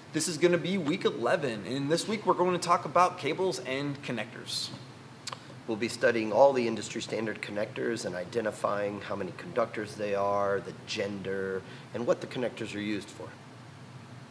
This is going to be week 11, and this week we're going to talk about cables and connectors. We'll be studying all the industry standard connectors and identifying how many conductors they are, the gender, and what the connectors are used for.